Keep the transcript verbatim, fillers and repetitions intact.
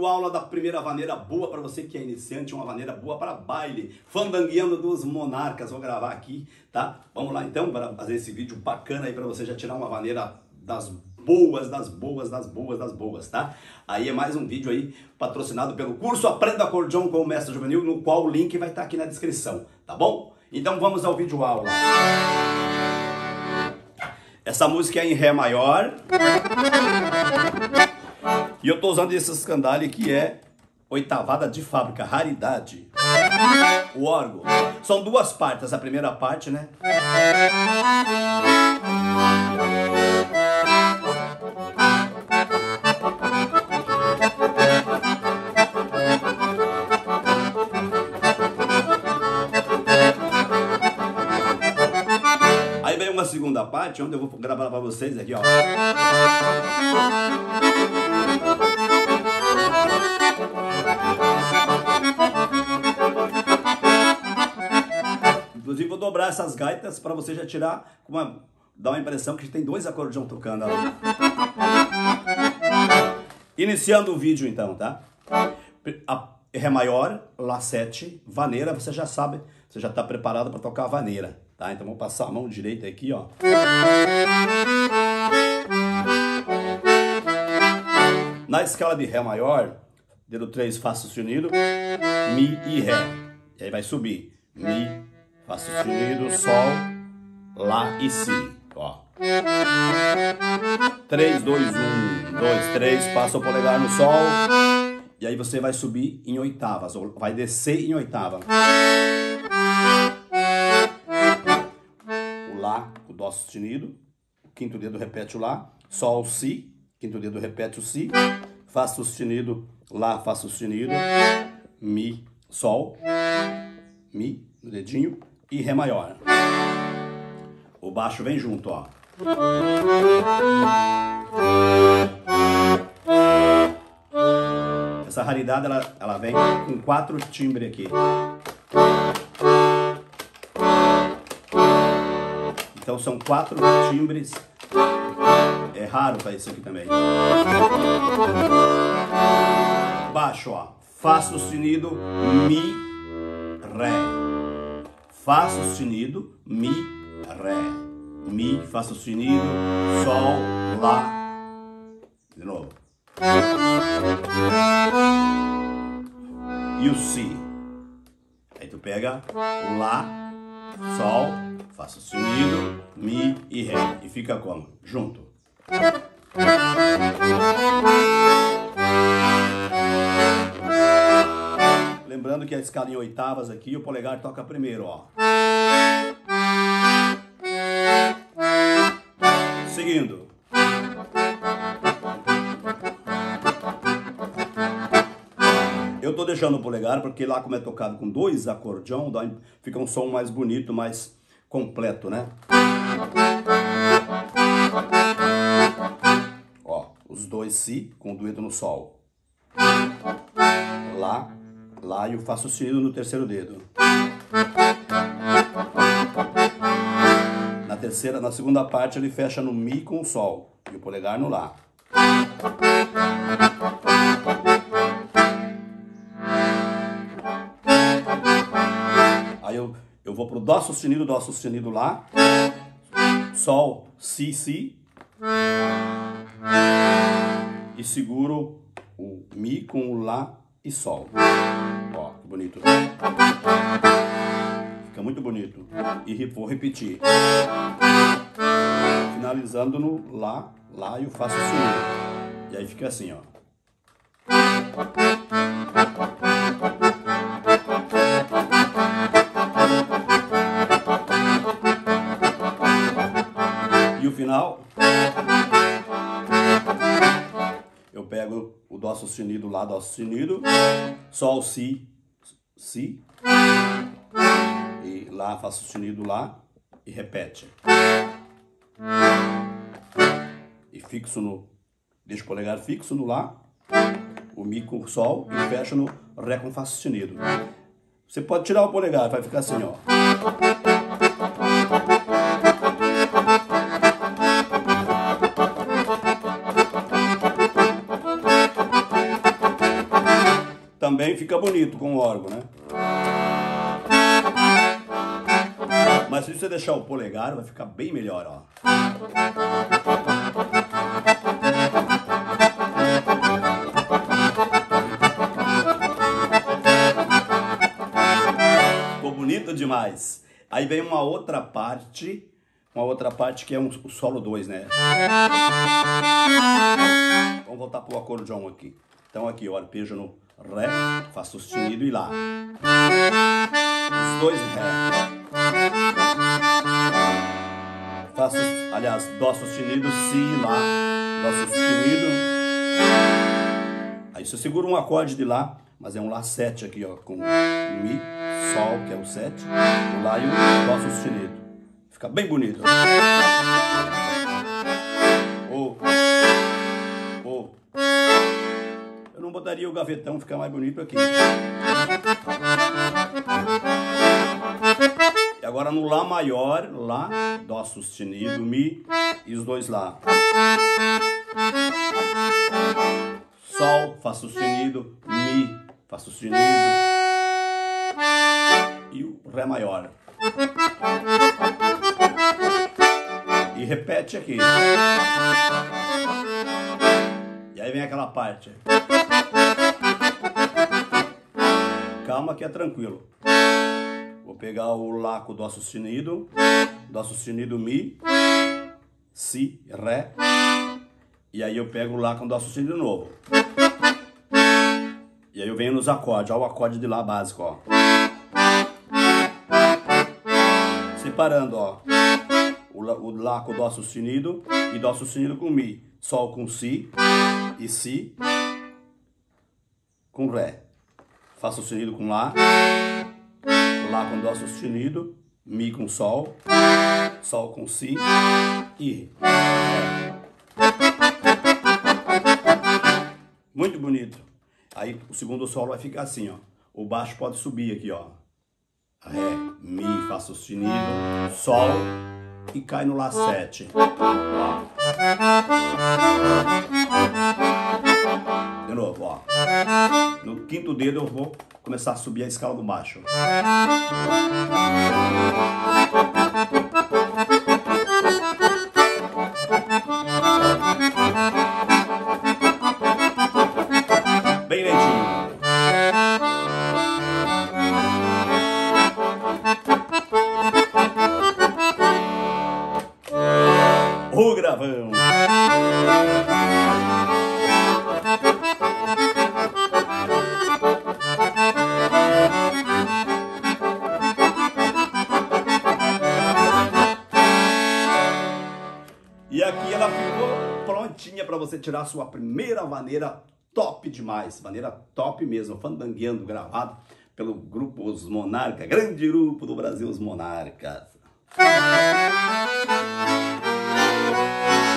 aula da primeira vaneira boa para você que é iniciante, uma vaneira boa para baile, fandangueando dos monarcas. Vou gravar aqui, tá? Vamos lá então para fazer esse vídeo bacana aí para você já tirar uma vaneira das boas, das boas, das boas, das boas, tá? Aí é mais um vídeo aí patrocinado pelo curso Aprenda Acordeon com o Mestre Juvenil, no qual o link vai estar aqui na descrição, tá bom? Então vamos ao vídeo aula. Essa música é em Ré maior. E eu tô usando esse escandalho que é oitavada de fábrica, raridade. O órgão. São duas partes, a primeira parte, né? Aí vem uma segunda parte, onde eu vou gravar para vocês aqui, ó. Inclusive vou dobrar essas gaitas para você já tirar, uma, dar uma impressão que tem dois acordeão tocando ali. Iniciando o vídeo então, tá? A Ré maior, Lá sete, vaneira, você já sabe, você já está preparado para tocar a vaneira, tá? Então vou passar a mão direita aqui, ó. Na escala de Ré maior, dedo três, Fá sustenido, Mi e Ré. E aí vai subir, Mi, Fá sustenido, Sol, Lá e Si, ó. três, dois, um, dois, três, passa o polegar no Sol. E aí você vai subir em oitavas, ou vai descer em oitava. O Lá, o Dó sustenido, o quinto dedo repete o Lá, Sol, Si, quinto dedo repete o Si, Fá sustenido, Lá, Fá sustenido, Mi, Sol, Mi, no dedinho, e Ré maior. O baixo vem junto, ó. Essa raridade, ela, ela vem com quatro timbres aqui. Então são quatro timbres. É raro para isso aqui também. Baixo, ó. Fá sustenido, Mi, Ré. Fá sustenido, Mi, Ré. Mi, Fá sustenido, Sol, Lá. De novo. E o Si. Aí tu pega o Lá, Sol, Fá sustenido, Mi e Ré. E fica como? Junto. Lembrando que a escala em oitavas aqui, o polegar toca primeiro, ó. Seguindo. Eu tô deixando o polegar porque lá, como é tocado com dois acordeão, dá, fica um som mais bonito, mais completo, né? Ó, os dois Si com o dedo no Sol. Lá, Lá e o Fá sustenido no terceiro dedo. Na terceira, na segunda parte ele fecha no Mi com o Sol e o polegar no Lá. Aí eu, eu vou pro Dó sustenido, Dó sustenido, Lá, Sol, Si, Si, e seguro o Mi com o Lá e Sol. Ó, que bonito. Fica muito bonito. E vou repetir. Finalizando no Lá, Lá e o Fá sustenido. E aí fica assim, ó. E o final, eu pego o Dó sustenido, Lá, Dó sustenido, Sol, Si, Si, e Lá, Fá sustenido, Lá, e repete. E fixo no, deixo o polegar fixo no Lá, o Mi com o Sol e fecho no Ré com Fá sustenido. Você pode tirar o polegar, vai ficar assim, ó. também fica bonito com o órgão, né? Mas se você deixar o polegar, vai ficar bem melhor, ó. Ficou bonito demais. Aí vem uma outra parte, uma outra parte que é um, o solo dois, né? Vamos voltar pro acordeão aqui. Então aqui, ó, arpejo no Ré, Fá sustenido e Lá. Os dois Ré. Fá, aliás, Dó sustenido, Si, Lá, Dó sustenido. Aí você segura um acorde de Lá, mas é um Lá sete aqui, ó, com Mi, Sol, que é o sete, o Lá e o Dó sustenido. Fica bem bonito. O, o. Eu não botaria o gavetão, fica mais bonito aqui. E agora no Lá maior, Lá, Dó sustenido, Mi e os dois Lá. Sol, Fá sustenido, Mi, Fá sustenido e o Ré maior. E repete aqui. E aí vem aquela parte. Calma que é tranquilo. Vou pegar o Lá com o Dó sustenido, Dó sustenido, Mi, Si, Ré. E aí eu pego o Lá com Dó sustenido de novo. E aí eu venho nos acordes, olha o acorde de Lá básico, ó. Separando, ó. O Lá, o Lá com Dó sustenido e Dó sustenido com Mi. Sol com Si e Si com Ré. Fá sustenido com Lá. Lá com Dó sustenido. Mi com Sol. Sol com Si e Ré. Muito bonito. Aí o segundo solo vai ficar assim, ó. O baixo pode subir aqui, ó. Ré, Mi, Fá sustenido, Sol e cai no Lá sete. De novo, ó. No quinto dedo eu vou começar a subir a escala do baixo. Bem lentinho. O gravão. E aqui ela ficou prontinha para você tirar a sua primeira vaneira top demais. Vaneira top mesmo, fandangueando, gravado pelo grupo Os Monarcas, grande grupo do Brasil, Os Monarcas.